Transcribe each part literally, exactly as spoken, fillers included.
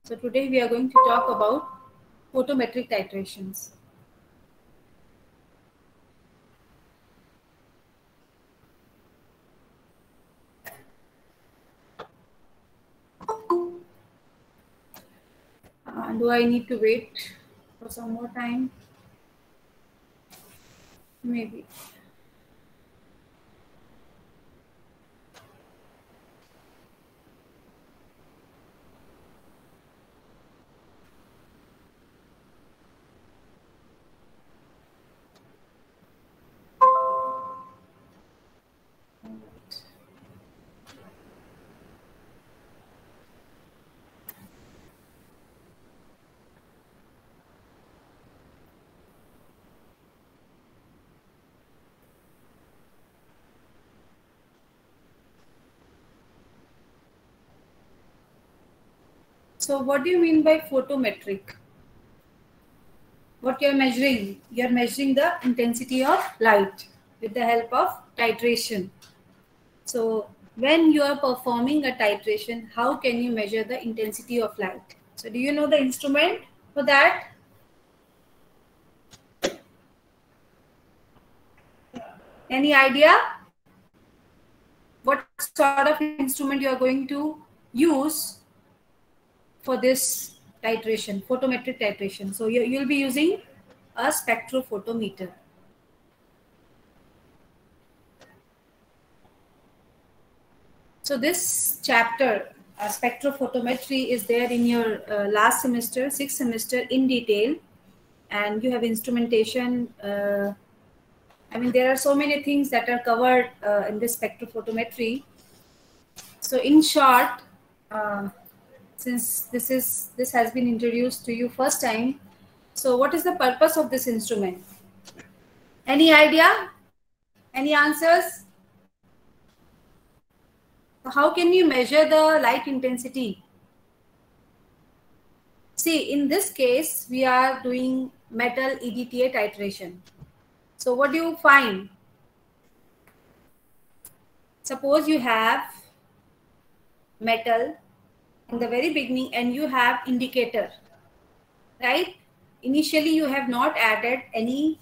So today we are going to talk about photometric titrations. Uh, do I need to wait for some more time? Maybe. So what do you mean by photometric? What you're measuring? You're measuring the intensity of light with the help of titration. So when you are performing a titration, how can you measure the intensity of light? So do you know the instrument for that? Any idea? What sort of instrument you are going to use for this titration, photometric titration? So you, you'll be using a spectrophotometer. So this chapter, uh, spectrophotometry, is there in your uh, last semester, sixth semester in detail, and you have instrumentation. Uh, I mean, there are so many things that are covered uh, in this spectrophotometry. So in short, uh, since this is this has been introduced to you first time, so what is the purpose of this instrument? Any idea? Any answers? How can you measure the light intensity? See, in this case, we are doing metal E D T A titration. So what do you find? Suppose you have metal in the very beginning and you have indicator, right? Initially, you have not added any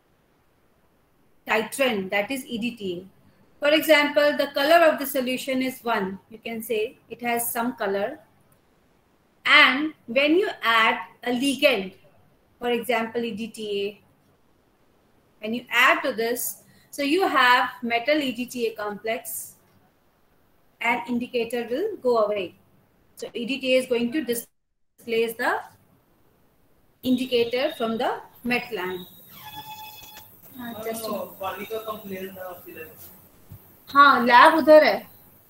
titrant, that is E D T A. For example, the color of the solution is one. You can say it has some color. And when you add a ligand, for example, E D T A, when you add to this, so you have metal E D T A complex and indicator will go away. So E D T A is going to displace the indicator from the metal ion. हाँ, lab उधर है.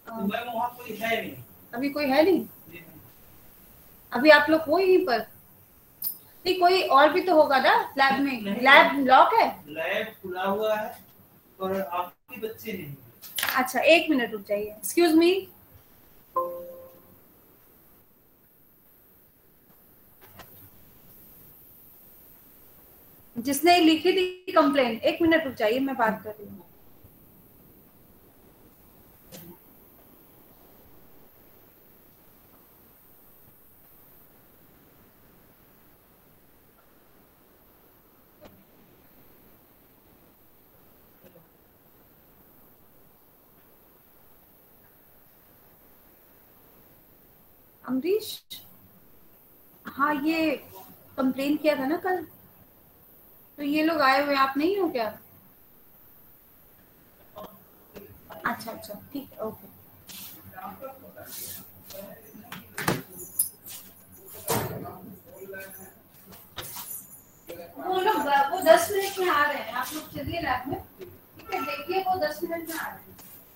अभी कोई है नहीं. अभी आप लोग हो यहीं पर. नहीं, कोई और भी तो होगा ना लैब में. लैब लॉक है. लैब खुला हुआ है और आपके बच्चे नहीं. अच्छा, एक मिनट रुक जाइए. Excuse me. जिसने लिखी थी कंप्लेंट, एक मिनट रुक जाइए, मैं बात कर रही हूँ. अमरीश, हाँ, ये कंप्लेन किया था ना कल, तो ये लोग आए हुए, आप नहीं हो क्या? अच्छा अच्छा, ठीक है, ओके. वो लोग वो दस मिनट में आ रहे हैं. आप लोग चलिए लैब में, ठीक है? देखिए, वो दस मिनट में आ रहे हैं.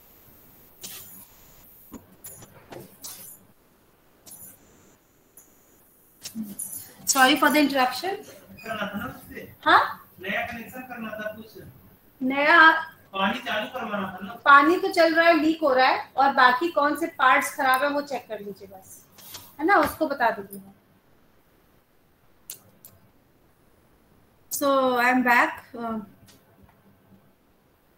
Sorry for the interruption. हाँ, नया कनेक्शन करना था कुछ. नया पानी चालू करवाना था ना. पानी तो चल रहा है, लीक हो रहा है, और बाकी कौन से पार्ट्स खराब है वो चेक कर लीजिए बस, है ना? उसको बता दीजिए. So I am back. Uh,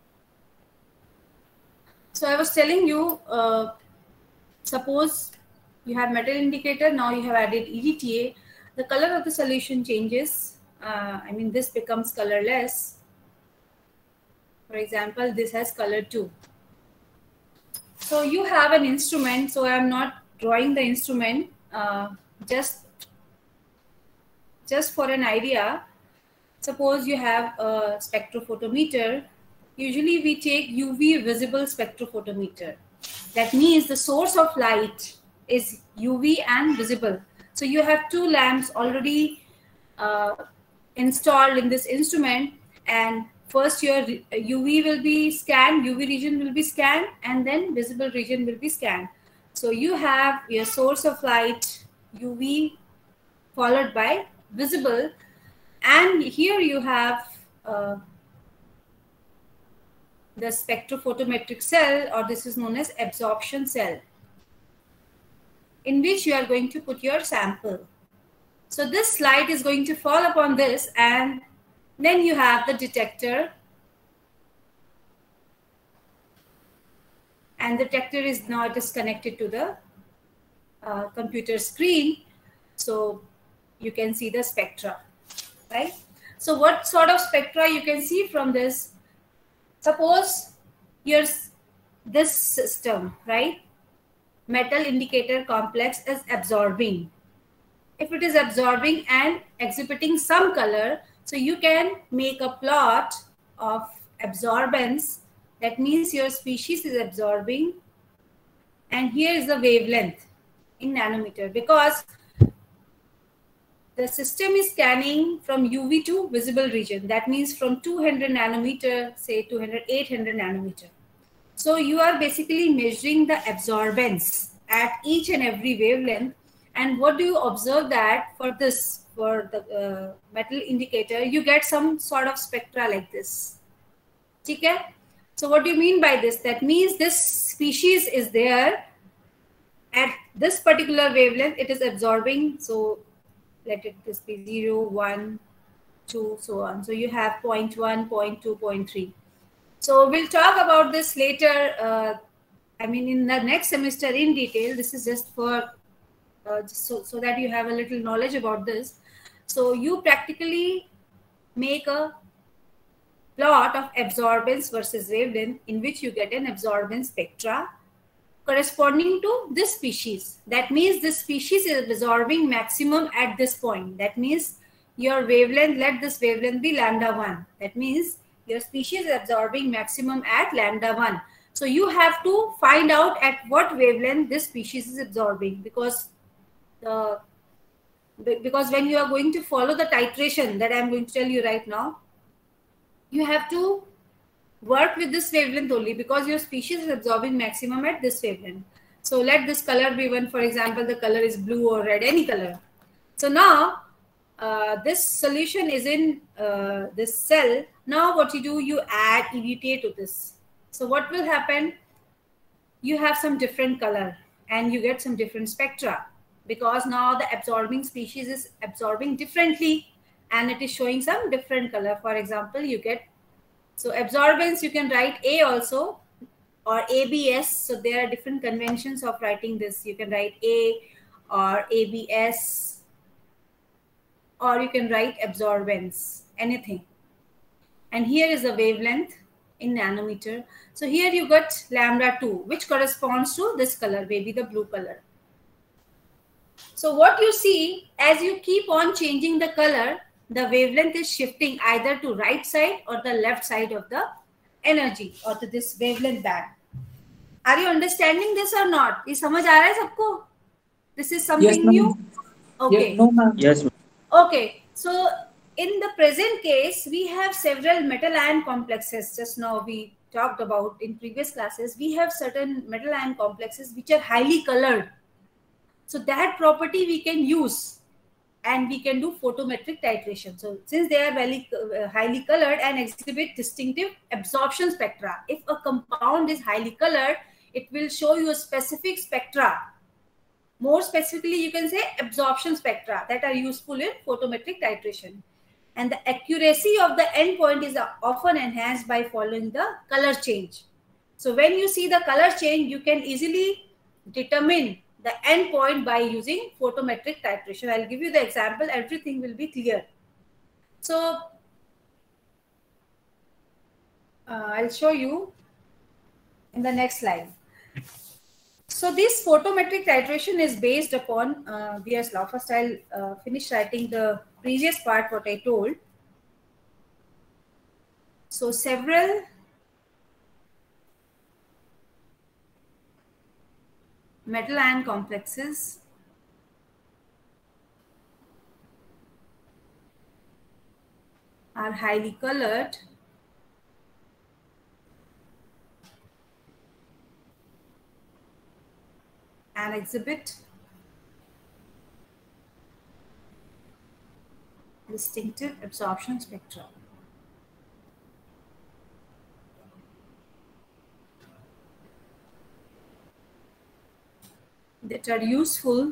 so I was telling you, uh, suppose You have metal indicator, now you have added E D T A. The color of the solution changes. Uh, I mean, this becomes colorless. For example, this has color too. So you have an instrument. So I'm not drawing the instrument, uh, just, just for an idea. Suppose you have a spectrophotometer. Usually we take U V visible spectrophotometer. That means the source of light is U V and visible. So you have two lamps already uh, installed in this instrument, and first your U V will be scanned, U V region will be scanned, and then visible region will be scanned. So you have your source of light U V followed by visible, and here you have uh, the spectrophotometric cell, or this is known as absorption cell, in which you are going to put your sample. So this light is going to fall upon this, and then you have the detector, and the detector is now it is connected to the uh, computer screen, so you can see the spectra, right? So what sort of spectra you can see from this? Suppose here's this system, right? Metal indicator complex is absorbing. If it is absorbing and exhibiting some color, so you can make a plot of absorbance. That means your species is absorbing, and here is the wavelength in nanometer, because the system is scanning from U V to visible region. That means from two hundred nanometer, say two hundred, eight hundred nanometer. So you are basically measuring the absorbance at each and every wavelength. And what do you observe that for this, for the uh, metal indicator, you get some sort of spectra like this. Okay? So what do you mean by this? That means this species is there at this particular wavelength, it is absorbing. So let it this be zero, one, two, so on. So you have zero point one, zero point two, zero point three. So we'll talk about this later. Uh, I mean, in the next semester in detail. This is just for uh, just so, so that you have a little knowledge about this. So you practically make a plot of absorbance versus wavelength, in which you get an absorbance spectra corresponding to this species. That means this species is absorbing maximum at this point. That means your wavelength, let this wavelength be lambda one. That means your species is absorbing maximum at lambda one. So you have to find out at what wavelength this species is absorbing, because the because when you are going to follow the titration that I am going to tell you right now, you have to work with this wavelength only, because your species is absorbing maximum at this wavelength. So let this color be one, for example, the color is blue or red, any color. So now uh, this solution is in uh, this cell. Now what you do, you add E D T A to this. So what will happen? You have some different color and you get some different spectra, because now the absorbing species is absorbing differently and it is showing some different color. For example, you get, so absorbance, you can write A also, or A B S. So there are different conventions of writing this. You can write A or A B S, or you can write absorbance, anything. And here is the wavelength in nanometer. So here you got lambda two, which corresponds to this color, maybe the blue color. So what you see, as you keep on changing the color, the wavelength is shifting either to right side or the left side of the energy, or to this wavelength band. Are you understanding this or not? Is samajh aa raha hai sabko? This is something yes, new? Okay. Yes, no, ma'am. Yes, ma'am. Okay. So in the present case, we have several metal ion complexes. Just now we talked about in previous classes, we have certain metal ion complexes which are highly colored. So that property we can use, and we can do photometric titration. So since they are very uh, highly colored and exhibit distinctive absorption spectra, if a compound is highly colored, it will show you a specific spectra. More specifically, you can say absorption spectra that are useful in photometric titration. And the accuracy of the endpoint is often enhanced by following the color change. So when you see the color change, you can easily determine the endpoint by using photometric titration. I'll give you the example, everything will be clear. So uh, I'll show you in the next slide. So this photometric titration is based upon uh, Beer's law. First, I'll uh, finish writing the previous part, what I told. So several metal ion complexes are highly colored and exhibit distinctive absorption spectra. That are useful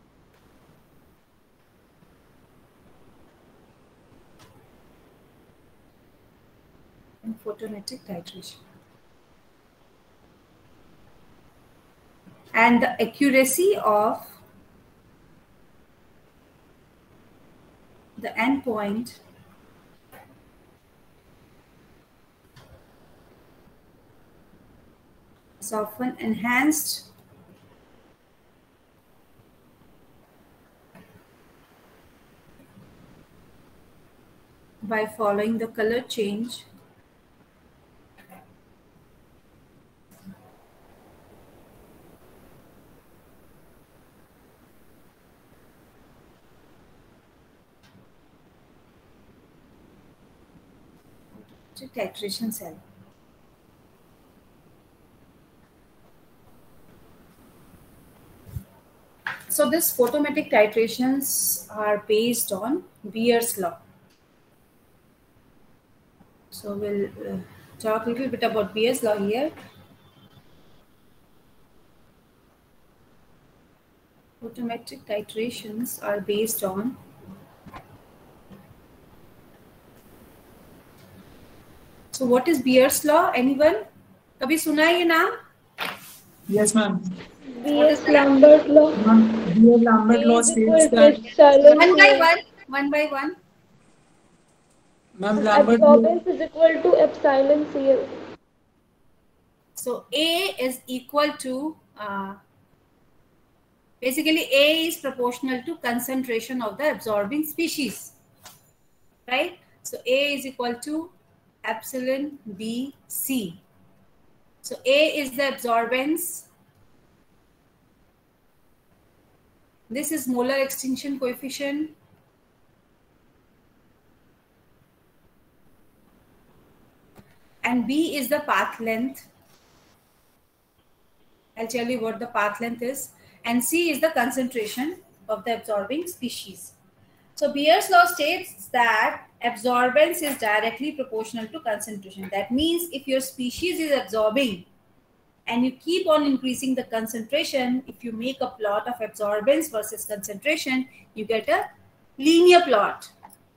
in photometric titration. And the accuracy of the endpoint is often enhanced by following the color change to titration cell. So these photometric titrations are based on Beer's law. So we'll uh, talk a little bit about Beer's law here. Photometric titrations are based on So what is Beer's law? Anyone? कभी सुना है ये नाम? Yes, ma'am. Beer-Lambert law. Beer-Lambert law states that one by one, one by one. Ma'am, Lambert absorbance is equal to epsilon C L. So A is equal to uh, basically A is proportional to concentration of the absorbing species, right? So A is equal to epsilon B C. So A is the absorbance. This is molar extinction coefficient. And B is the path length. I'll tell you what the path length is. And C is the concentration of the absorbing species. So Beer's law states that absorbance is directly proportional to concentration. That means if your species is absorbing and you keep on increasing the concentration, if you make a plot of absorbance versus concentration, you get a linear plot.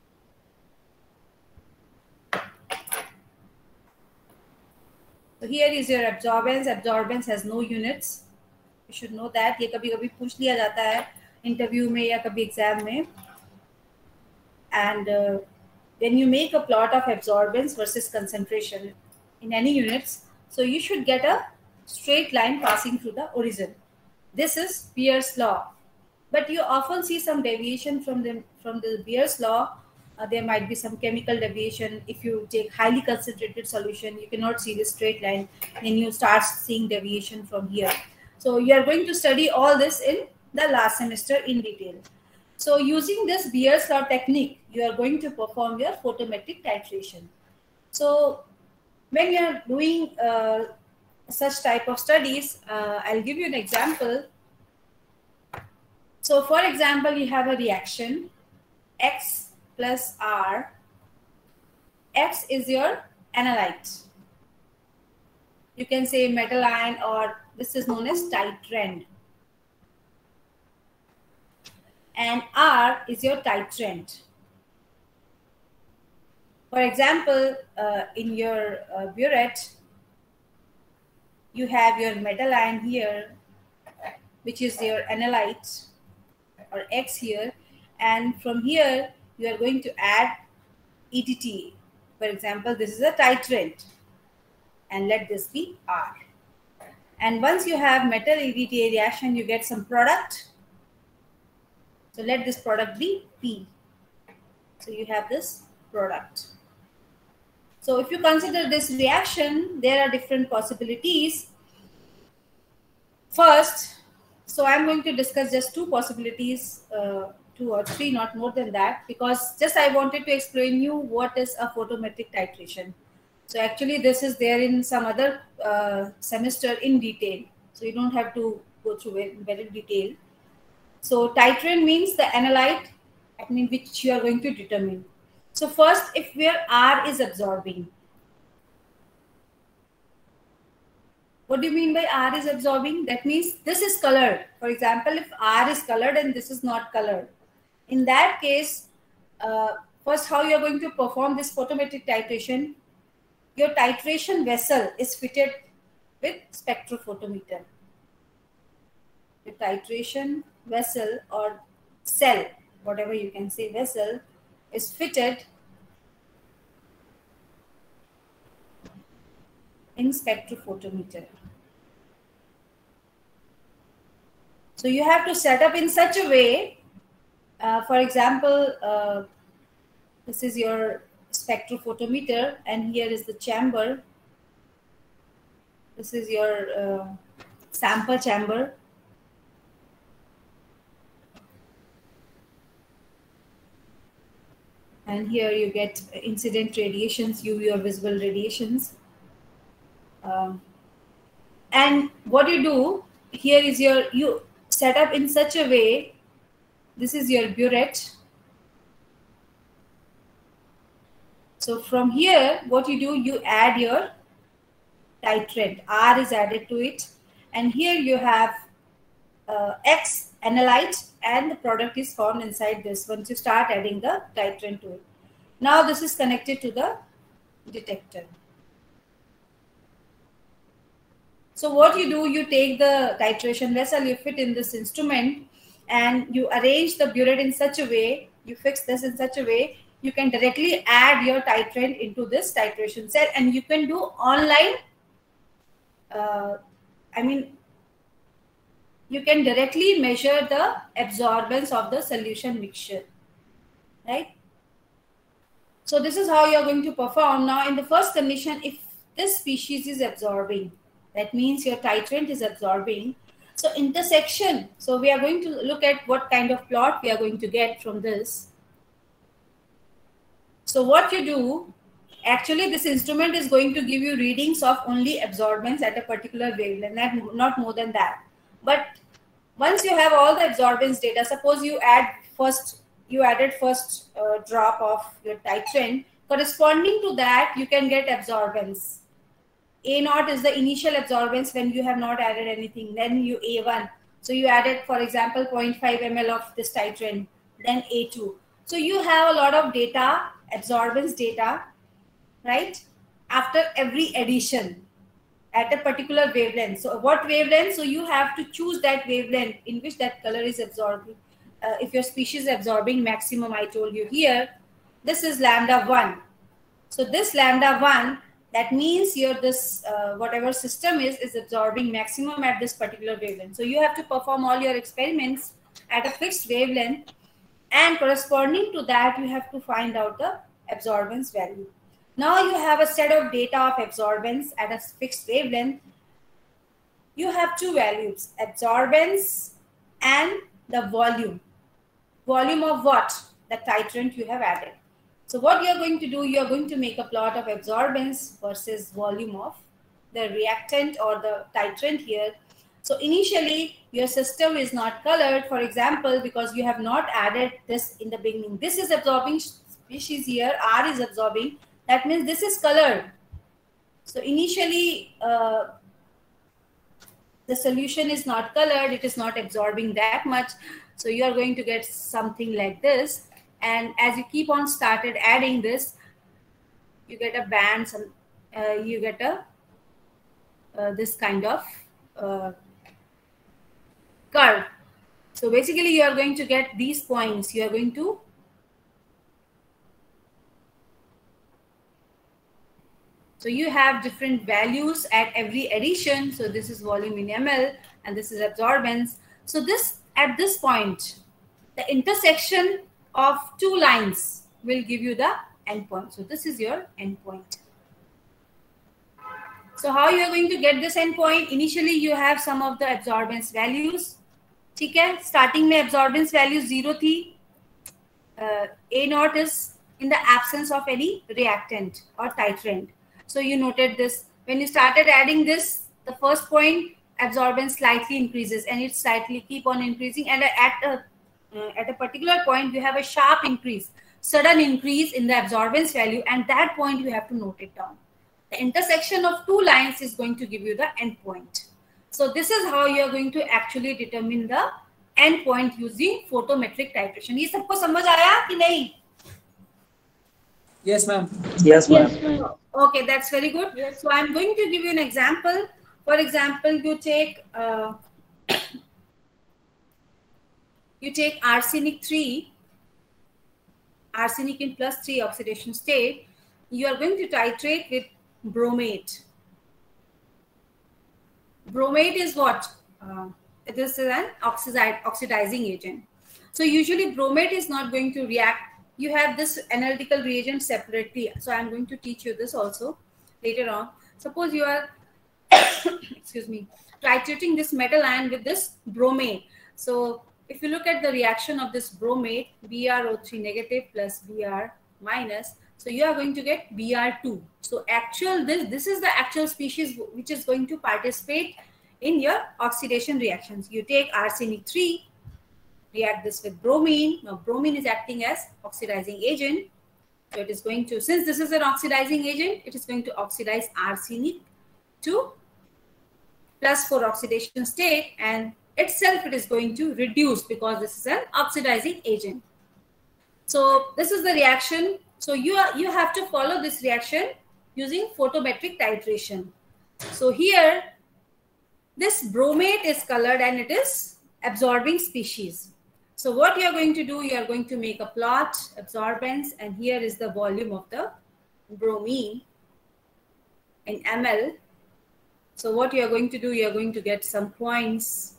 So here is your absorbance. Absorbance has no units. You should know that. ये कभी कभी पूछ लिया जाता है interview में या कभी एग्जाम में. And uh, when you make a plot of absorbance versus concentration in any units, so you should get a straight line passing through the origin. This is Beer's law. But you often see some deviation from the from the Beer's law. Uh, there might be some chemical deviation. If you take highly concentrated solution, you cannot see this straight line. Then you start seeing deviation from here. So you are going to study all this in the last semester in detail. So using this Beer's law technique, you are going to perform your photometric titration. So when you are doing uh, such type of studies, uh, I'll give you an example. So for example, you have a reaction X plus R. X is your analyte. You can say metal ion, or this is known as titrant. And R is your titrant. For example, uh, in your uh, burette, you have your metal ion here which is your analyte or X here, and from here you are going to add E T T. For example, this is a titrant, and let this be R. And once you have metal E D T A reaction, you get some product. So let this product be P. So you have this product. So if you consider this reaction, there are different possibilities. First, so I'm going to discuss just two possibilities, uh, two or three, not more than that, because just I wanted to explain you what is a photometric titration. So actually this is there in some other uh, semester in detail. So you don't have to go through it in very detail. So titrant means the analyte, I mean, which you are going to determine. So first, if where R is absorbing. What do you mean by R is absorbing? That means this is colored. For example, if R is colored and this is not colored. In that case, uh, first how you are going to perform this photometric titration. Your titration vessel is fitted with spectrophotometer. The titration vessel or cell, whatever you can say, vessel is fitted in spectrophotometer. So you have to set up in such a way, uh, for example, uh, this is your spectrophotometer and here is the chamber. This is your uh, sample chamber. And here you get incident radiations, U V or visible radiations. Um, and what you do, here is your, you set up in such a way, this is your burette. So from here, what you do, you add your titrant, R is added to it. And here you have uh, X analyte and the product is formed inside this once you start adding the titrant to it. Now this is connected to the detector. So what you do, you take the titration vessel, you fit in this instrument and you arrange the burette in such a way, you fix this in such a way, you can directly add your titrant into this titration cell and you can do online, uh, I mean, you can directly measure the absorbance of the solution mixture, right? So this is how you are going to perform. Now in the first condition, if this species is absorbing, that means your titrant is absorbing. So intersection, so we are going to look at what kind of plot we are going to get from this. So what you do, actually this instrument is going to give you readings of only absorbance at a particular wavelength, not more than that. But once you have all the absorbance data, suppose you add first, you added first uh, drop of your titrant, corresponding to that you can get absorbance. A naught is the initial absorbance when you have not added anything, then you A one. So you added, for example, zero point five milliliters of this titrant, then A two. So you have a lot of data, absorbance data, right? After every addition at a particular wavelength. So what wavelength? So you have to choose that wavelength in which that color is absorbing. Uh, if your species is absorbing maximum, I told you here, this is lambda one. So this lambda one, that means your this uh, whatever system is is absorbing maximum at this particular wavelength. So you have to perform all your experiments at a fixed wavelength, and corresponding to that you have to find out the absorbance value. Now you have a set of data of absorbance at a fixed wavelength. You have two values, absorbance and the volume. Volume of what? The titrant you have added. So what you are going to do, you are going to make a plot of absorbance versus volume of the reactant or the titrant here. So initially your system is not colored, for example, because you have not added this in the beginning. This is absorbing species here, R is absorbing. That means this is colored. So initially uh, the solution is not colored, it is not absorbing that much. So you are going to get something like this. And as you keep on started adding this, you get a band, some, uh, you get a uh, this kind of uh, curve. So basically you are going to get these points. You are going to So you have different values at every addition. So this is volume in ml and this is absorbance. So this at this point, the intersection of two lines will give you the endpoint. So this is your endpoint. So how you are going to get this endpoint? Initially you have some of the absorbance values. ठीक है, starting में absorbance value zero थी. Uh, A naught is in the absence of any reactant or titrant. So you noted this. When you started adding this, the first point absorbance slightly increases and it slightly keep on increasing. And at a uh, at a particular point, you have a sharp increase, sudden increase in the absorbance value. And that point you have to note it down. The intersection of two lines is going to give you the endpoint. So this is how you are going to actually determine the endpoint using photometric titration. ये सबको समझ आया कि नहीं? Yes, ma'am. Yes, ma'am. Yes, ma'am. Okay, that's very good. Yes. So I'm going to give you an example. For example, you take uh, you take arsenic three, arsenic in plus three oxidation state. You are going to titrate with bromate. Bromate is what? Uh, this is an oxidizing oxidizing agent. So usually bromate is not going to react. You have this analytical reagent separately. So I'm going to teach you this also later on. Suppose you are, excuse me, titrating this metal ion with this bromate. So if you look at the reaction of this bromate, B r O three negative plus B r minus, so you are going to get B r two. So actual, this, this is the actual species which is going to participate in your oxidation reactions. You take arsenic three, react this with bromine. Now bromine is acting as oxidizing agent. So it is going to, since this is an oxidizing agent, it is going to oxidize arsenic to plus four oxidation state, and itself it is going to reduce because this is an oxidizing agent. So this is the reaction. So you are, you have to follow this reaction using photometric titration. So here this bromate is colored and it is absorbing species. So what you are going to do, you are going to make a plot, absorbance, and here is the volume of the bromine in ml. So what you are going to do, you are going to get some points.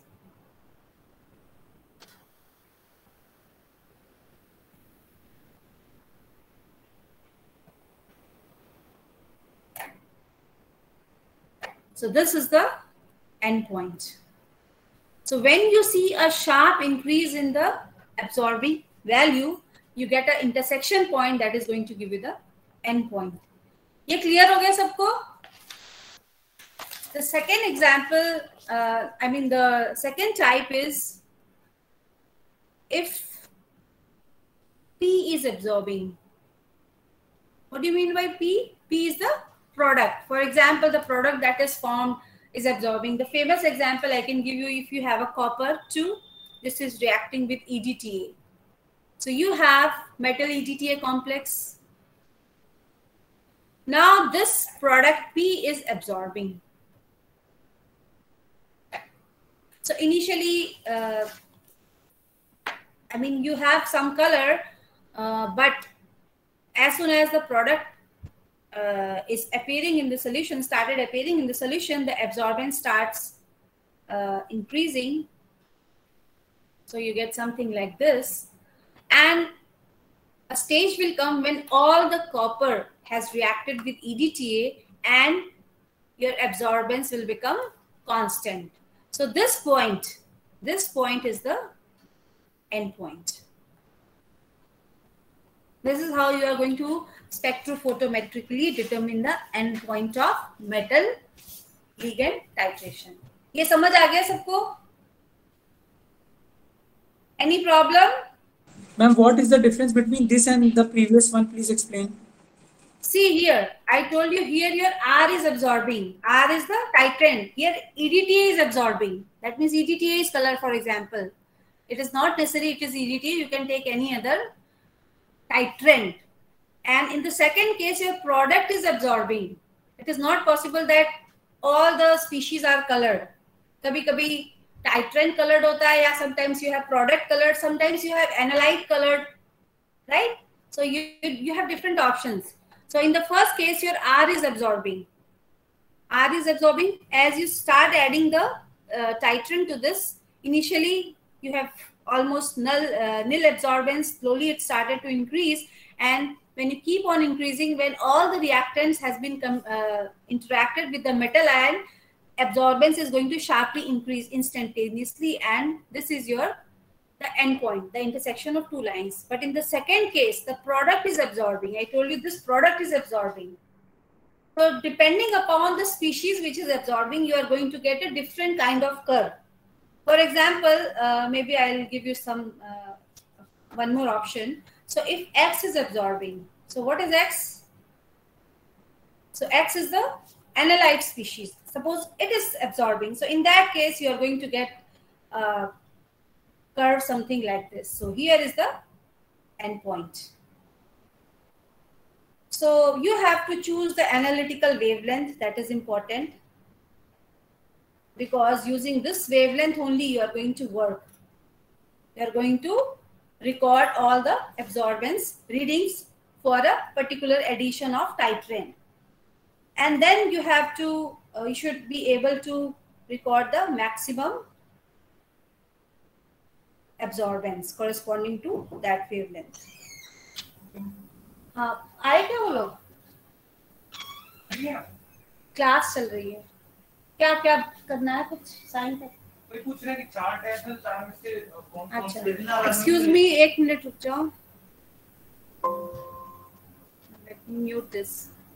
So this is the endpoint. So when you see a sharp increase in the absorbing value, you get an intersection point that is going to give you the endpoint. ये clear हो गया सबको? The second example, uh, I mean the second type is if P is absorbing. What do you mean by P? P is the product. For example, the product that is formed is absorbing. The famous example I can give you, if you have a copper two, this is reacting with E D T A. So you have metal E D T A complex. Now this product P is absorbing. So initially, uh, I mean, you have some color, uh, but as soon as the product uh, is appearing in the solution, started appearing in the solution, the absorbance starts uh, increasing. So you get something like this. And a stage will come when all the copper has reacted with E D T A and your absorbance will become constant. So this point, this point is the endpoint. This is how you are going to spectrophotometrically determine the endpoint of metal ligand titration. ये समझ आ गया सबको? Any problem? Ma'am, what is the difference between this and the previous one? Please explain. See here, I told you here your R is absorbing. R is the titrant. Here E D T A is absorbing. That means E D T A is color, for example. It is not necessary it is E D T A. You can take any other titrant. And in the second case, your product is absorbing. It is not possible that all the species are colored. Kabhi kabhi titrant colored hota hai, ya sometimes you have product colored, sometimes you have analyte colored, right? So you you have different options. So in the first case, your R is absorbing. R is absorbing. As you start adding the uh, titrant to this, initially you have almost null uh, nil absorbance. Slowly it started to increase, and when you keep on increasing, when all the reactants has been uh, interacted with the metal ion, absorbance is going to sharply increase instantaneously, and this is your the end point, the intersection of two lines. But in the second case, the product is absorbing. I told you this product is absorbing. So depending upon the species which is absorbing, you are going to get a different kind of curve. For example, uh, maybe I'll give you some uh, one more option. So if X is absorbing, so what is X? So X is the analyte species. Suppose it is absorbing. So in that case, you are going to get uh, curve something like this. So here is the endpoint. So you have to choose the analytical wavelength. That is important, because using this wavelength only you are going to work. You are going to record all the absorbance readings for a particular addition of titrant. And then you have to, uh, you should be able to record the maximum absorbance corresponding to that wavelength. हाँ, आए क्या वो लोग? Class चल रही है. क्या क्या करना है? कुछ साइन कर. कोई पूछ रहा है कि चार्ट है तो चार्ट में से कौन कौन से विभिन्न. एक्सक्यूज मी, एक मिनट रुक जाओ. Let me mute this.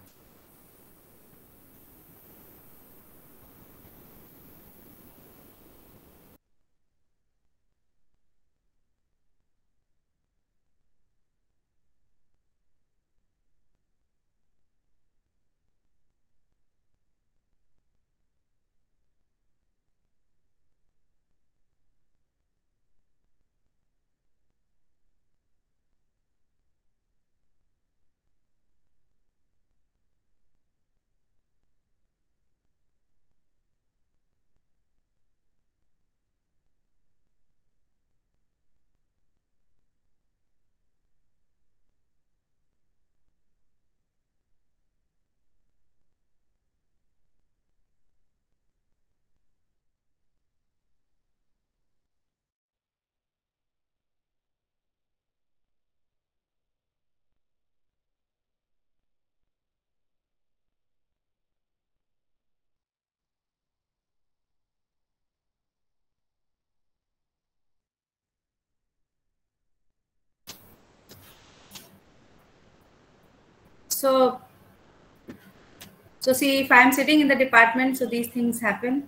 So, so see, if I'm sitting in the department, so these things happen.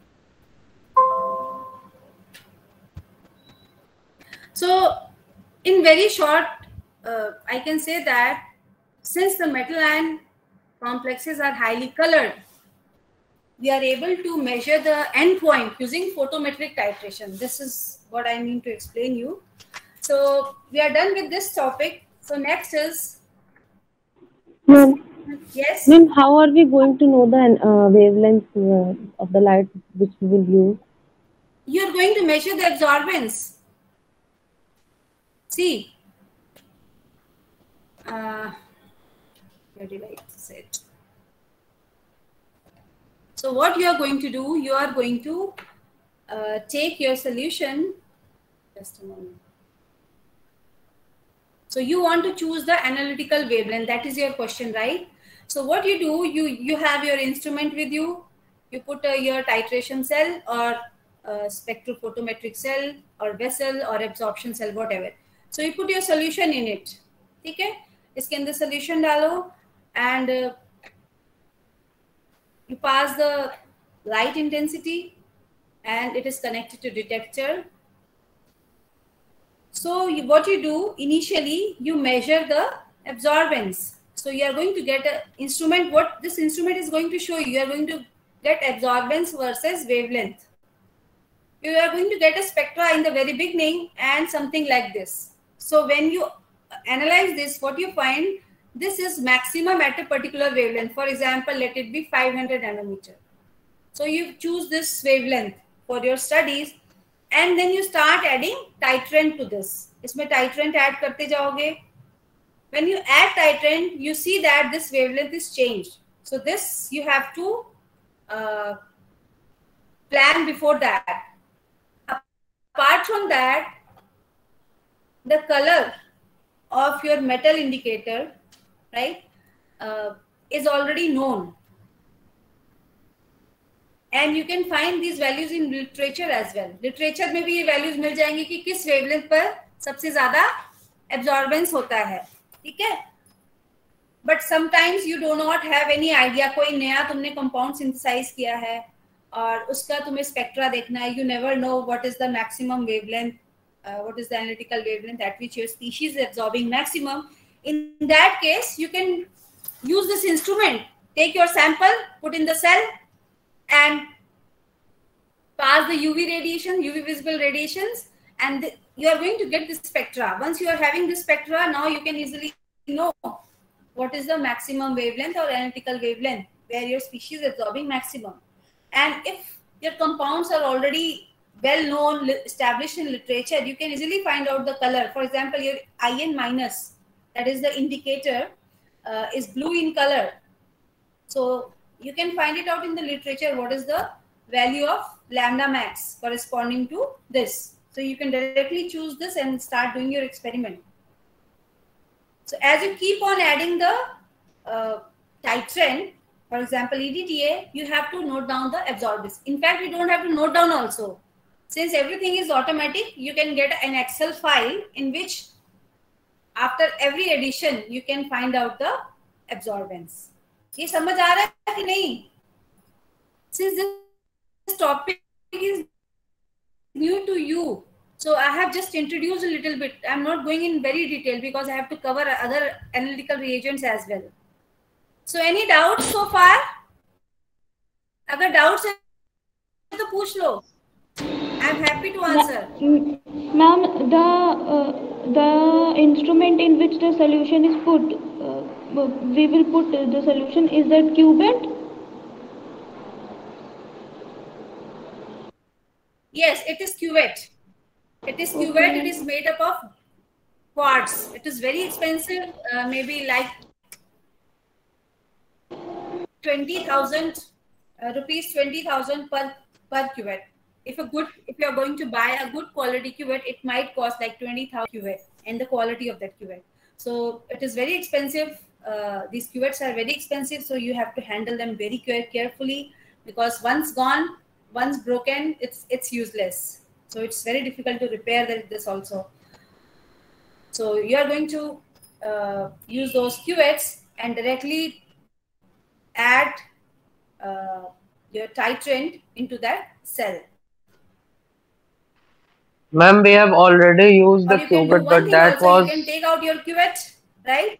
So, in very short, uh, I can say that since the metal ion complexes are highly colored, we are able to measure the endpoint using photometric titration. This is what I mean to explain you. So, we are done with this topic. So, next is. Ma'am, yes. Ma'am, how are we going to know the uh, wavelength uh, of the light which we will use? You are going to measure the absorbance. See, uh, where did I say it? So what you are going to do? You are going to uh, take your solution. Just a moment. So you want to choose the analytical wavelength. That is your question, right? So what you do, you, you have your instrument with you. You put uh, your titration cell or uh, spectrophotometric cell or vessel or absorption cell, whatever. So you put your solution in it. Okay? इसके अंदर solution डालो and uh, you pass the light intensity and it is connected to detector. So you, what you do initially, you measure the absorbance. So you are going to get an instrument. What this instrument is going to show you, you are going to get absorbance versus wavelength. You are going to get a spectra in the very beginning and something like this. So when you analyze this, what you find, this is maximum at a particular wavelength. For example, let it be five hundred nanometer. So you choose this wavelength for your studies, and then you start adding titrant to this. इसमें titrant add करते जाओगे. When you add titrant, you see that this wavelength is changed. So this you have to uh, plan before that. Apart from that, the color of your metal indicator, right, uh, is already known. And you can find these values in literature as well. Literature में भी ये values मिल जाएंगी कि किस wavelength पर सबसे ज़्यादा absorbance होता है, ठीक है? But sometimes you do not have any idea. कोई नया तुमने compound synthesize किया है और उसका तुम्हें spectra देखना है. You never know what is the maximum wavelength, uh, what is the analytical wavelength at which your species is absorbing maximum. In that case, you can use this instrument. Take your sample, put in the cell, and pass the U V radiation, U V visible radiations, and the, you are going to get the spectra. Once you are having the spectra, now you can easily know what is the maximum wavelength or analytical wavelength where your species is absorbing maximum. And if your compounds are already well known, established in literature, you can easily find out the color. For example, your I N minus, that is the indicator, uh, is blue in color. So you can find it out in the literature what is the value of lambda max corresponding to this. So you can directly choose this and start doing your experiment. So as you keep on adding the uh, titrant, for example E D T A, you have to note down the absorbance. In fact, you don't have to note down also. Since everything is automatic, you can get an Excel file in which after every addition, you can find out the absorbance. ये समझ आ रहा है कि नहीं? Since this topic is new to you, so I have just introduced a little bit. I'm not going in very detail because I have to cover other analytical reagents as well. So any doubts so far? अगर doubts है तो पूछ लो. I'm happy to answer. Ma'am, the uh, the instrument in which the solution is put, uh, we will put the solution, is that cuvette? Yes, it is cuvette. It is cuvette. It is made up of quartz. It is very expensive, uh, maybe like twenty thousand uh, rupees, twenty thousand per per cuvette. If a good, if you are going to buy a good quality cuvette, it might cost like twenty thousand cuvette and the quality of that cuvette. So it is very expensive. Uh, these cuvettes are very expensive, so you have to handle them very care carefully because once gone, once broken, it's it's useless. So it's very difficult to repair this also. So you are going to uh, use those cuvettes and directly add uh, your titrant into that cell. Ma'am, we have already used the cuvette, but that was... You can take out your cuvette, right?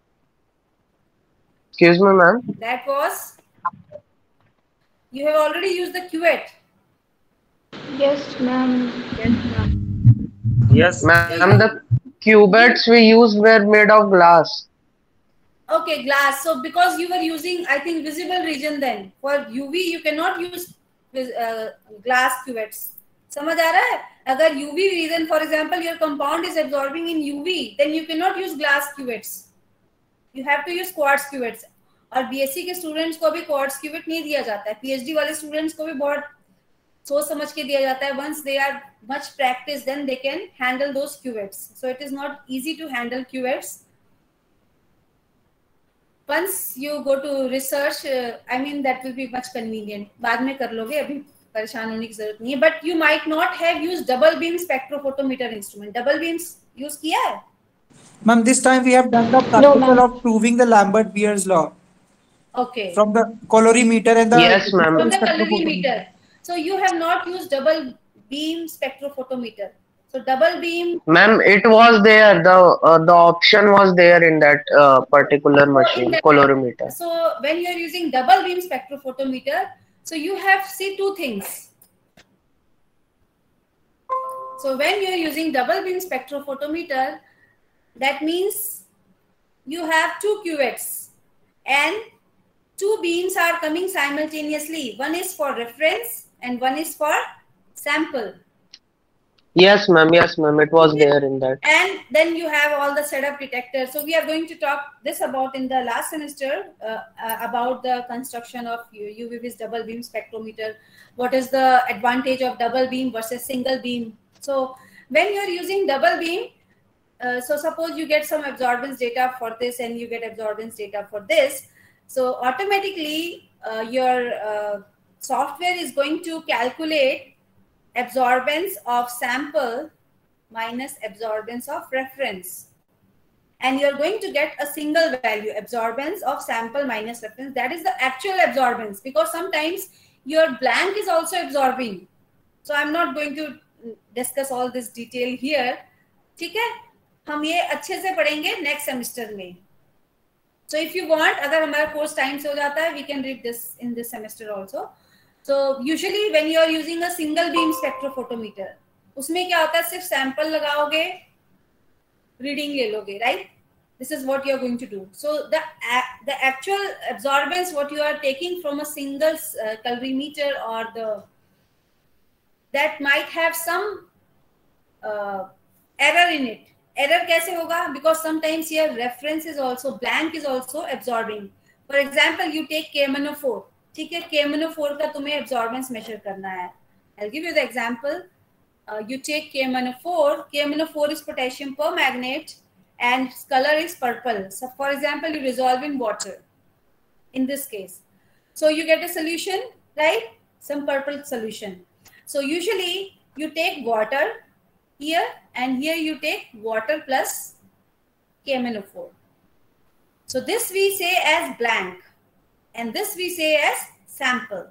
Excuse me, ma'am? That was... You have already used the cuvette. Yes, ma'am. Yes, ma'am. Yes, ma'am. The cuvettes we used were made of glass. Okay, glass. So because you were using, I think, visible region then. For U V, you cannot use uh, glass cuvettes. समझ आ रहा है? अगर U V region, for example, your compound is absorbing in U V, then you cannot use glass cuvettes. You have to use quartz cuvettes. और B S c के students को भी quartz cuvette नहीं दिया जाता है. P H D वाले students को भी बहुत सोच समझ के दिया जाता है. Once they are much practiced, then they can handle those cuvettes. So it is not easy to handle cuvettes. Once you go to research, uh, I mean that will be much convenient. बाद में कर लोगे, अभी परेशान होने की जरूरत नहीं है. But you might not have used double beam spectrophotometer instrument. Double beams use किया है? Ma'am, this time we have done the practical no, of proving the Lambert-Beer's law. Okay. From the colorimeter and the... Yes, ma'am. From the colorimeter. So you have not used double beam spectrophotometer. So double beam... Ma'am, it was there. The uh, the option was there in that uh, particular machine, so colorimeter. So when you are using double beam spectrophotometer, so you have, see, two things. So when you are using double beam spectrophotometer, that means you have two cuvettes and two beams are coming simultaneously. One is for reference and one is for sample. Yes, ma'am. Yes, ma'am. It was there in that. And then you have all the setup detectors. So we are going to talk this about in the last semester uh, uh, about the construction of U V Vis double beam spectrometer. What is the advantage of double beam versus single beam? So when you're using double beam, uh, so suppose you get some absorbance data for this and you get absorbance data for this. So automatically uh, your uh, software is going to calculate absorbance of sample minus absorbance of reference, and you're going to get a single value, absorbance of sample minus reference. That is the actual absorbance, because sometimes your blank is also absorbing. So I'm not going to discuss all this detail here. ठीक है, हम ये अच्छे से पढ़ेंगे next semester में. So if you want, अगर हमारा course time से हो जाता है, we can read this in this semester also. So usually when you are using a single beam spectrophotometer, उसमें क्या होता है, सिर्फ सैंपल लगाओगे, रीडिंग ले लोगे, right? This is what you are going to do. So the the actual absorbance what you are taking from a single uh, colorimeter or the that might have some uh, error in it. Error कैसे होगा? Because sometimes your reference is also blank is also absorbing. For example, you take K M N O four. ठीक है, K M N O four का तुम्हें absorbance measure करना है. I'll give you the example. Uh, you take K M N O four. K M N O four is potassium permanganate and color is purple. So for example, you dissolve in water in this case. So you get a solution, right? Some purple solution. So usually you take water here and here you take water plus K M N O four. So this we say as blank and this we say as sample.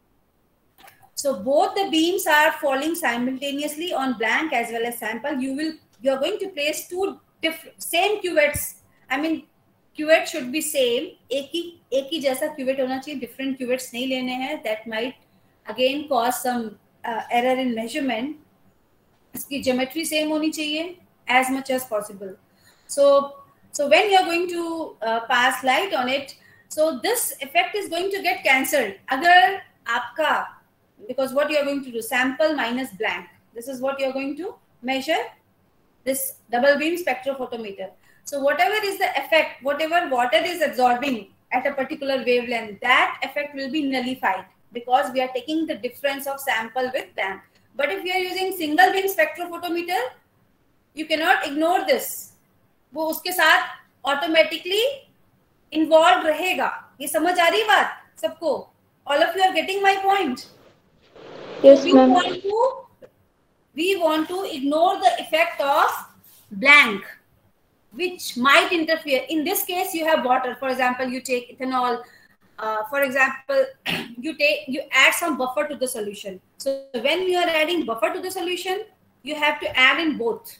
So both the beams are falling simultaneously on blank as well as sample. You will you are going to place two different same cuvettes. I mean cuvette should be same. एक ही एक ही जैसा cuvette होना चाहिए. Different cuvettes नहीं लेने हैं. That might again cause some uh, error in measurement. इसकी geometry same होनी चाहिए as much as possible. So so when you are going to uh, pass light on it, so this effect is going to get cancelled. अगर आपका because what you are going to do, sample minus blank. This is what you are going to measure, this double beam spectrophotometer. So whatever is the effect, whatever water is absorbing at a particular wavelength, that effect will be nullified because we are taking the difference of sample with blank. But if you are using single beam spectrophotometer, you cannot ignore this. वो उसके साथ automatically involved रहेगा. ये समझ आ रही बात सबको? All of you are getting my point. Yes, we ma'am. want to we want to ignore the effect of blank, which might interfere. In this case, you have water. For example, you take ethanol. Uh, for example, you take you add some buffer to the solution. So when you are adding buffer to the solution, you have to add in both.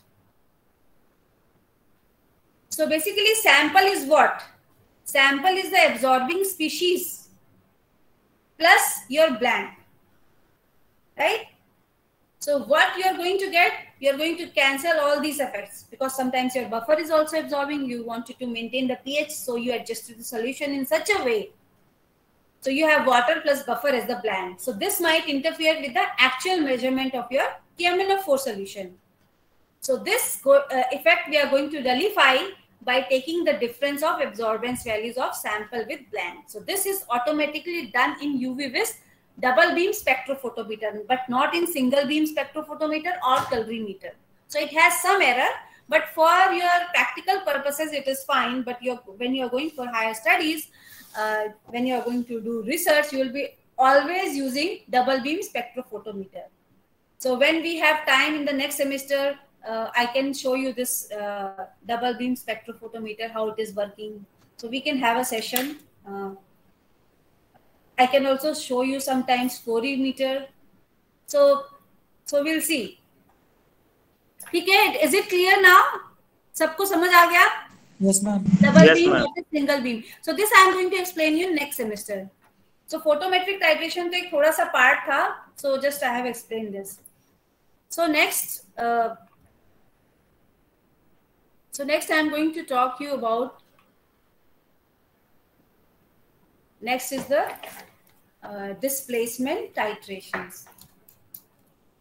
So basically, sample is what? Sample is the absorbing species plus your blank. Right? So what you are going to get, you are going to cancel all these effects because sometimes your buffer is also absorbing. You wanted to maintain the pH, so you adjusted the solution in such a way. So you have water plus buffer as the blank. So this might interfere with the actual measurement of your K M N O four solution. So this go, uh, effect we are going to nullify by taking the difference of absorbance values of sample with blank. So this is automatically done in U V Vis double beam spectrophotometer, but not in single beam spectrophotometer or colorimeter. So it has some error, but for your practical purposes, it is fine. But you're, when you are going for higher studies, uh, when you are going to do research, you will be always using double beam spectrophotometer. So when we have time in the next semester, uh, I can show you this uh, double beam spectrophotometer, how it is working. So we can have a session. Uh, I can also show you sometimes colorimeter. So, so we'll see. ठीक है? Is it clear now? सबको समझ आ गया? Yes, ma'am. Double Yes, beam ma'am. versus single beam. So this I am going to explain you next semester. So photometric titration तो एक थोड़ा सा part था. So just I have explained this. So next, uh, so next I am going to talk to you about. Next is the Uh, displacement titrations.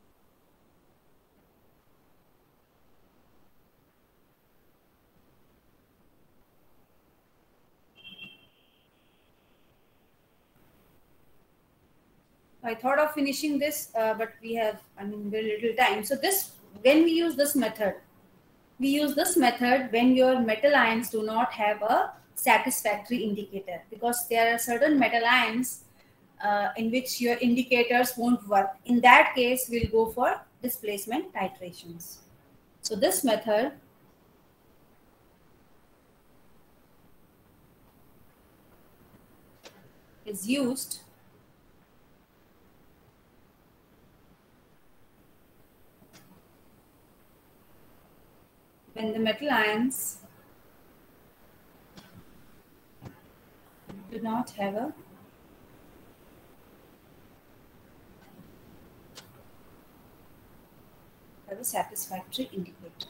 I thought of finishing this, uh, but we have, I mean, very little time. So this, when we use this method, we use this method when your metal ions do not have a satisfactory indicator, because there are certain metal ions uh, in which your indicators won't work. In that case, we'll go for displacement titrations. So this method is used when the metal ions do not have a have a satisfactory indicator.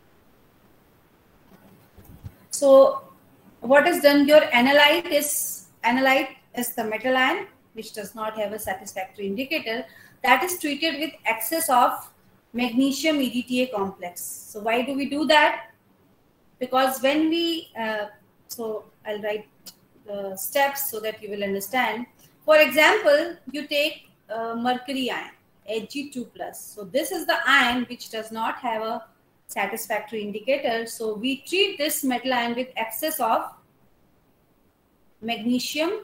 So what is done? Your analyte is analyte is the metal ion which does not have a satisfactory indicator, that is treated with excess of magnesium E D T A complex. So why do we do that? Because when we uh, so I'll write the steps so that you will understand. For example, you take uh, mercury ion H G two plus. So this is the ion which does not have a satisfactory indicator. So we treat this metal ion with excess of magnesium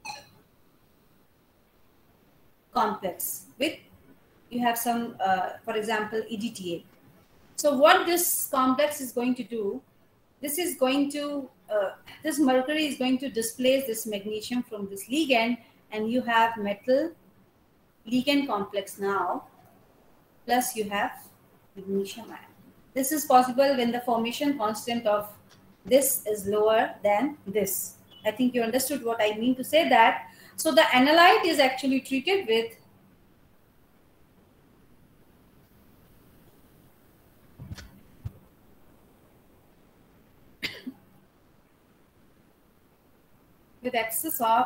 complex with, you have some, uh, for example, E D T A. So what this complex is going to do, this is going to, uh, this mercury is going to displace this magnesium from this ligand, and you have metal ligand complex now, plus you have magnesium ion. This is possible when the formation constant of this is lower than this. I think you understood what I mean to say that. So the analyte is actually treated with with excess of,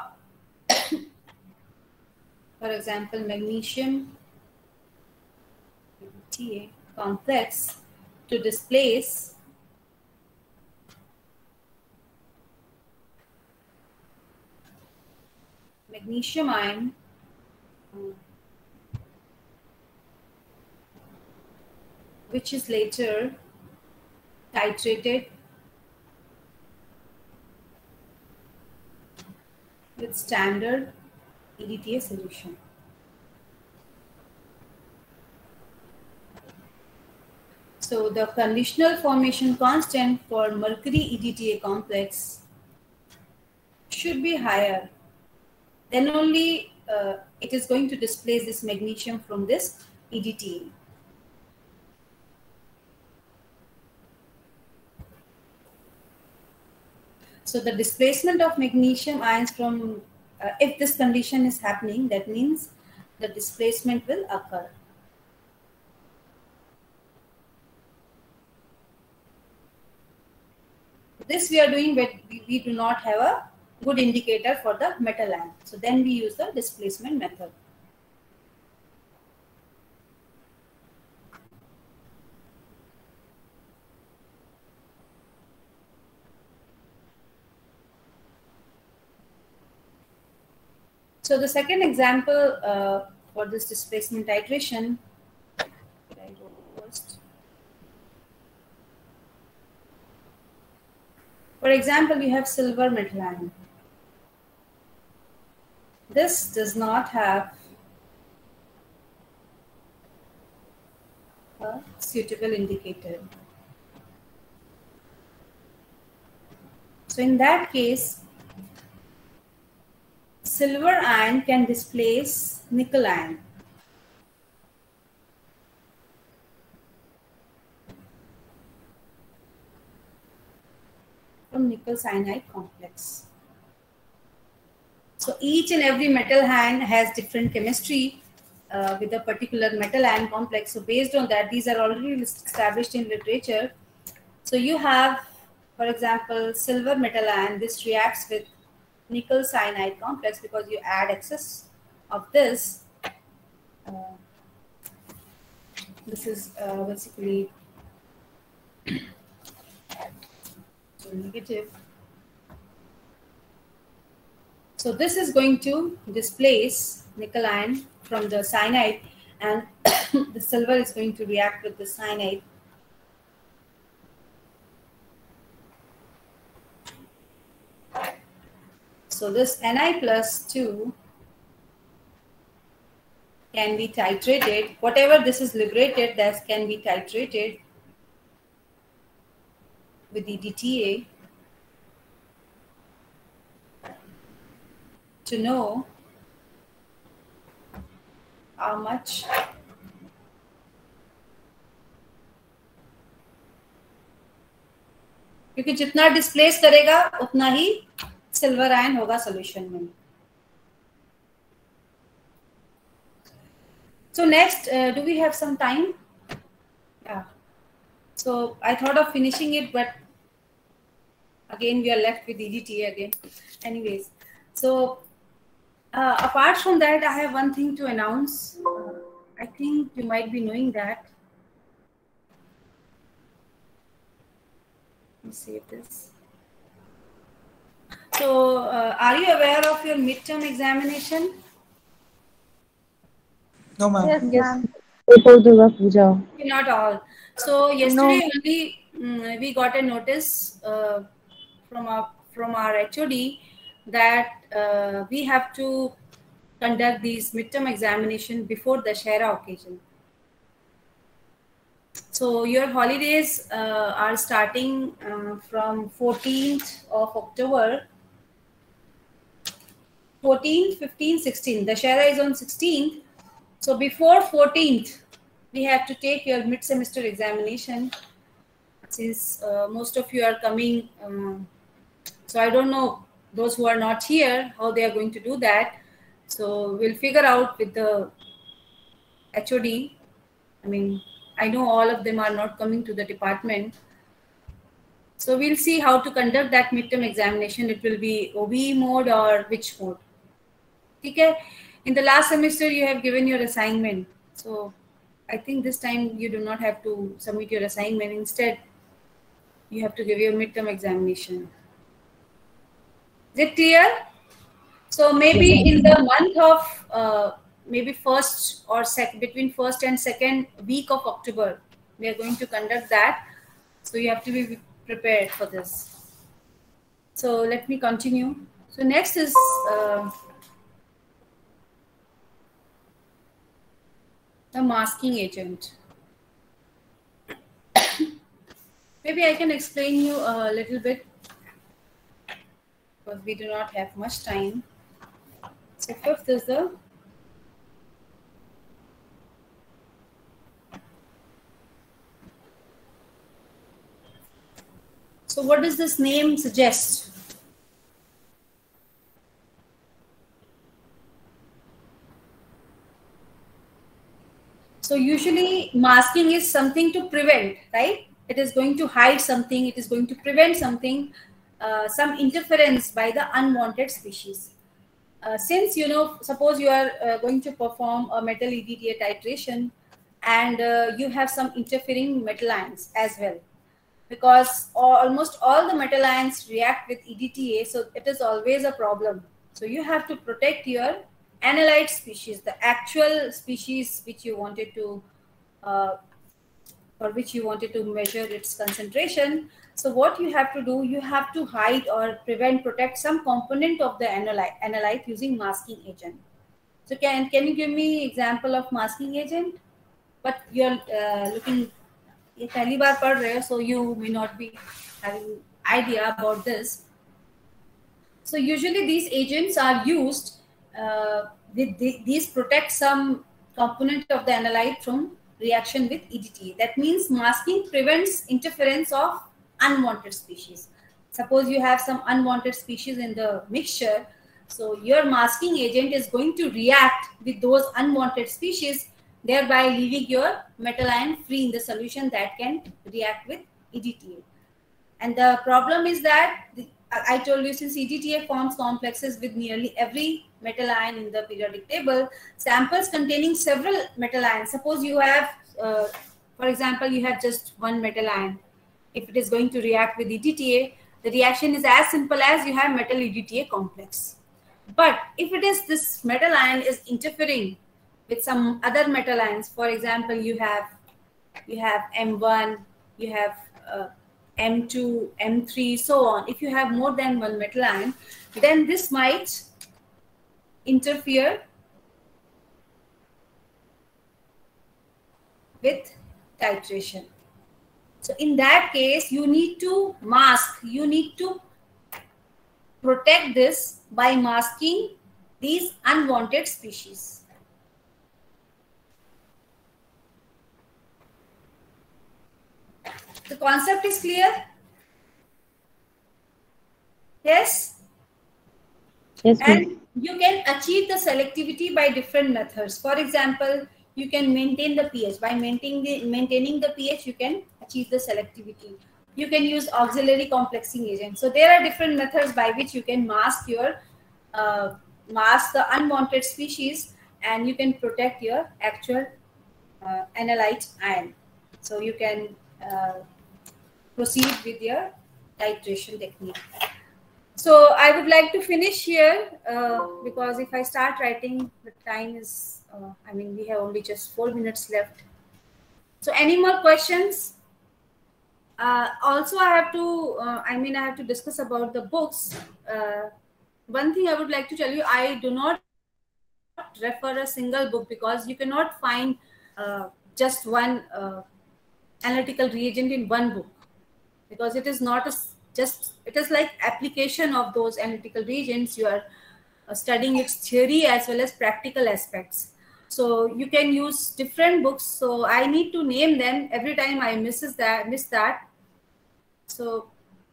for example, magnesium T A complex to displace magnesium ion which is later titrated with standard E D T A solution. So the conditional formation constant for mercury E D T A complex should be higher. Then only uh, it is going to displace this magnesium from this E D T A. So the displacement of magnesium ions from, uh, if this condition is happening, that means the displacement will occur. This we are doing when we, we do not have a good indicator for the metal ion. So then we use the displacement method. So the second example uh, for this displacement titration, I go first. For example, we have silver metal ion. This does not have a suitable indicator. So in that case, silver ion can displace nickel ion. From nickel cyanide complex. So each and every metal ion has different chemistry uh, with a particular metal ion complex. So based on that, these are already established in literature. So you have, for example, silver metal ion. This reacts with nickel cyanide complex because you add excess of this. Uh, this is uh, basically negative. So this is going to displace nickel ion from the cyanide, and the silver is going to react with the cyanide. So this Ni plus two can be titrated. Whatever this is liberated, that can be titrated with the E D T A to know how much क्योंकि जितना displace करेगा उतना ही silver ion होगा solution में. So next, uh, do we have some time? Yeah. So I thought of finishing it, but again we are left with E D T A again. Anyways, so uh, apart from that, I have one thing to announce. Uh, I think you might be knowing that. Let me save this. So, uh, are you aware of your midterm examination? No, ma'am. Yes, yes. Before Durga Puja. Not all. So yesterday no. only um, we got a notice uh, from our from our H O D that uh, we have to conduct these midterm examination before the Shahra occasion. So your holidays uh, are starting uh, from fourteenth of October. fourteenth, fifteenth, sixteenth. The Shahra is on sixteenth. So before fourteenth, we have to take your mid-semester examination. Since uh, most of you are coming, um, so I don't know those who are not here, how they are going to do that. So we'll figure out with the H O D. I mean, I know all of them are not coming to the department. So we'll see how to conduct that midterm examination. It will be O B E mode or which mode. Okay. In the last semester, you have given your assignment. So I think this time you do not have to submit your assignment. Instead, you have to give your midterm examination. Is it clear? So maybe in the month of uh, maybe first or sec between first and second week of October, we are going to conduct that. So you have to be prepared for this. So let me continue. So next is uh, the masking agent. Maybe I can explain you a little bit because we do not have much time. So fifth is the So what does this name suggest? So usually masking is something to prevent, right? It is going to hide something. It is going to prevent something, uh, some interference by the unwanted species. Uh, since, you know, suppose you are uh, going to perform a metal E D T A titration and uh, you have some interfering metal ions as well. Because almost all the metal ions react with E D T A, so it is always a problem. So you have to protect your analyte species, the actual species which you wanted to, uh, for which you wanted to measure its concentration. So what you have to do, you have to hide or prevent, protect some component of the analyte, analyte using masking agent. So can, can you give me example of masking agent? But you're uh, looking, so you may not be having idea about this. So usually these agents are used uh, with the, these protect some component of the analyte from reaction with E D T A. That means masking prevents interference of unwanted species. Suppose you have some unwanted species in the mixture, so your masking agent is going to react with those unwanted species, thereby leaving your metal ion free in the solution that can react with E D T A. And the problem is that the, I told you, since E D T A forms complexes with nearly every metal ion in the periodic table, samples containing several metal ions. Suppose you have, uh, for example, you have just one metal ion. If it is going to react with E D T A, the reaction is as simple as you have metal E D T A complex. But if it is this metal ion is interfering with some other metal ions, for example, you have you have M one, you have uh, M two, M three, so on. If you have more than one metal ion, then this might interfere with titration. So in that case, you need to mask, you need to protect this by masking these unwanted species. The concept is clear? Yes? Yes, And ma'am. you can achieve the selectivity by different methods. For example, you can maintain the pH. By maintaining the, maintaining the pH, you can achieve the selectivity. You can use auxiliary complexing agents. So there are different methods by which you can mask your uh, mask the unwanted species, and you can protect your actual uh, analyte ion. So you can uh, proceed with your titration technique. So I would like to finish here uh, because if I start writing, the time is, uh, I mean, we have only just four minutes left. So any more questions? Uh, also, I have to, uh, I mean, I have to discuss about the books. Uh, one thing I would like to tell you, I do not refer a single book because you cannot find uh, just one uh, analytical reagent in one book, because it is not a just, it is like application of those analytical reagents. You are uh, studying its theory as well as practical aspects. So you can use different books. So I need to name them every time I misses that, miss that. So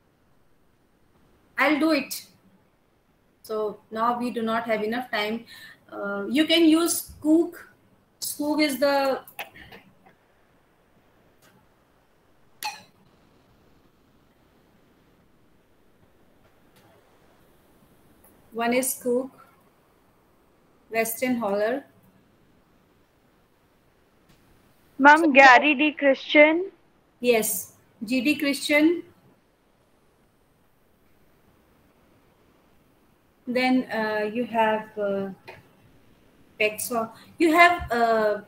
I'll do it. So now we do not have enough time. Uh, you can use Skoog. Skoog is the one is Skoog, Weston Holler. Ma'am, Gary D. Christian. Yes, G D Christian. Then uh, you have uh, Pexo. You have uh,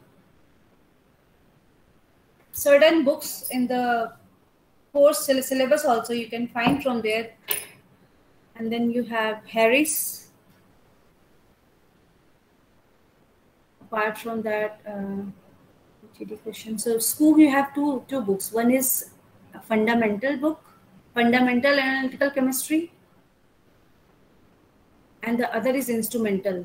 certain books in the course syllabus also you can find from there. And then you have Harris. Apart from that, uh, G D Christian. So Skoog, you have two two books. One is a fundamental book, Fundamental Analytical Chemistry, and the other is Instrumental.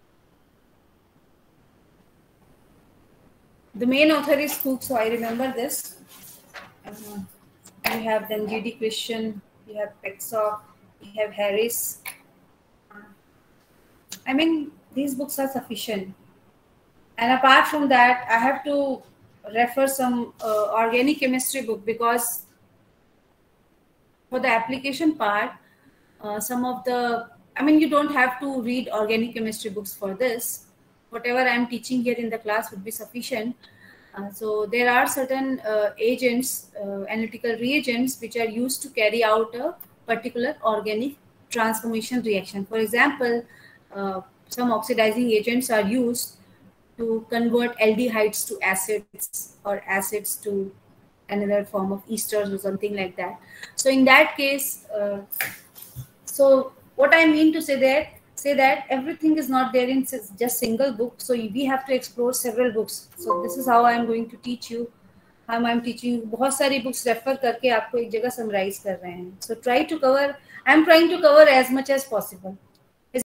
The main author is Skoog, so I remember this. Uh, you have then G D Christian, you have Pexock, you have Harris. Uh, I mean, these books are sufficient. And apart from that, I have to refer some uh, organic chemistry book, because for the application part, uh, some of the, I mean, you don't have to read organic chemistry books for this. Whatever I'm teaching here in the class would be sufficient. Uh, so there are certain uh, agents, uh, analytical reagents, which are used to carry out a particular organic transformation reaction. For example, uh, some oxidizing agents are used to convert aldehydes to acids, or acids to another form of esters or something like that. So in that case, uh, so what I mean to say that, say that everything is not there in just single book. So we have to explore several books. So this is how I am going to teach you. How I am teaching you. बहुत सारी books refer करके आपको एक जगह summarize कर रहे हैं. So try to cover. I am trying to cover as much as possible.